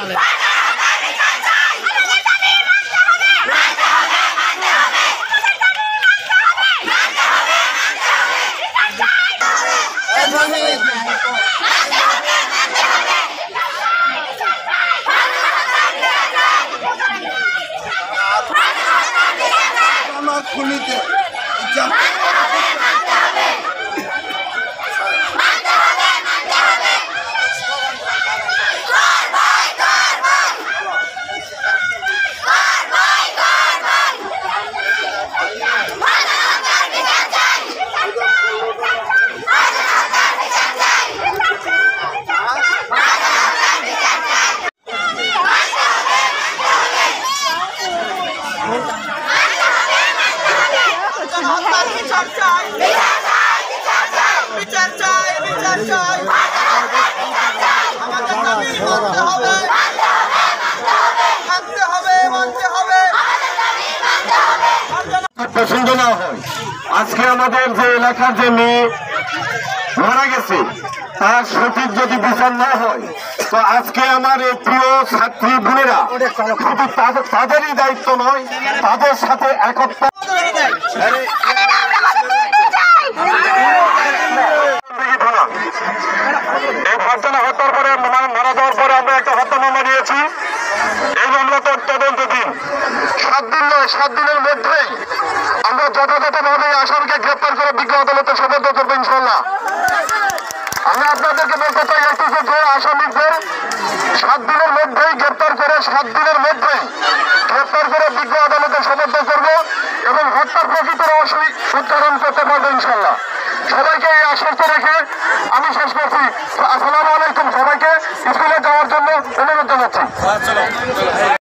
পছন্দ না হয় আজকে আমাদের যে এলাকার যে মেয়ে মারা গেছে তার সঠিক যদি বিচার না হয় তো আজকে আমার এই প্রিয় ছাত্রী বোনেরা শুধু তাদেরই দায়িত্ব নয় তাদের সাথে একত্র এই ঘটনা হত্যার পরে মারা যাওয়ার পরে আমরা একটা হত্যা মামলা নিয়েছি। এই মামলা তদন্তাধীন 7 দিন নয় 7 দিনের মধ্যেই আমরা যথাযথভাবে আসামিকে গ্রেপ্তার করে বিজ্ঞ আদালতে সোপর্দ করবো ইনশাল্লাহ। আমি আপনাদেরকে বলতে চাই একটু যে আসামিদের 7 দিনের মধ্যেই গ্রেপ্তার করে 7 দিনের মধ্যেই গ্রেপ্তার করে বিজ্ঞ আদালতে সোপর্দ করবো এবং হত্যার প্রকৃত রহস্য উচ্চারণ করতে পারবো ইনশাল্লাহ। সবাইকে এই আশ্বস্ত রেখে আমি শেষ করছি। আসসালামু আলাইকুম। সবাইকে স্কুলে যাওয়ার জন্য অনুরোধ জানাচ্ছি।